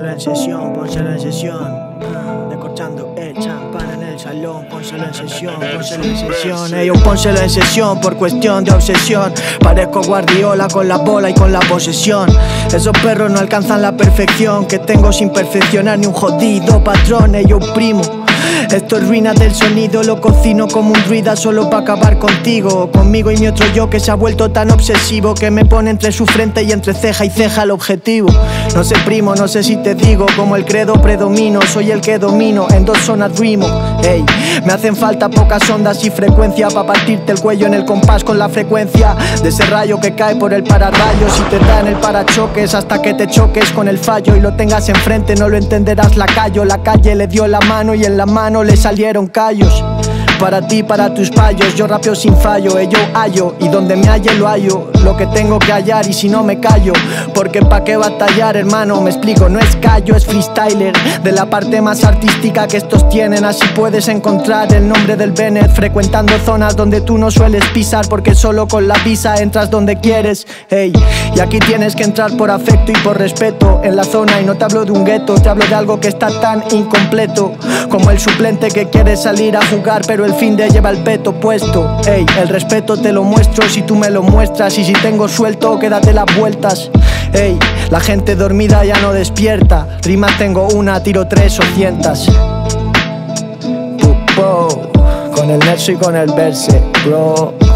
pónselo en sesión. Descorchando el champán en el salón, pónselo en sesión, pónselo en sesión. Yo pónselo en sesión por cuestión de obsesión. Parezco Guardiola con la bola y con la posesión. Esos perros no alcanzan la perfección que tengo sin perfeccionar ni un jodido patrón. Yo primo. Esto es ruinas del sonido, lo cocino como un druida solo para acabar contigo. Conmigo y mi otro yo que se ha vuelto tan obsesivo que me pone entre su frente y entre ceja y ceja el objetivo. No sé primo, no sé si te digo, como el credo predomino, soy el que domino, en dos zonas rimo. Ey, me hacen falta pocas ondas y frecuencia para partirte el cuello en el compás con la frecuencia de ese rayo que cae por el pararrayos y te da en el parachoques hasta que te choques con el fallo y lo tengas enfrente, no lo entenderás lacayo. La calle le dio la mano y en la mano le salieron callos. Para ti, para tus payos, yo rapeo sin fallo, yo hallo, y donde me halle lo hallo, lo que tengo que hallar y si no me callo, porque pa' qué batallar hermano, me explico, no es callo, es freestyler, de la parte más artística que estos tienen, así puedes encontrar el nombre del Bennett, frecuentando zonas donde tú no sueles pisar, porque solo con la visa entras donde quieres, hey, y aquí tienes que entrar por afecto y por respeto, en la zona, y no te hablo de un gueto, te hablo de algo que está tan incompleto, como el suplente que quiere salir a jugar, pero el fin de lleva el peto puesto. Ey, el respeto te lo muestro si tú me lo muestras. Y si tengo suelto, quédate las vueltas. Ey, la gente dormida ya no despierta. Rimas tengo una, tiro 3 o 100. Con el verso y con el verse, bro.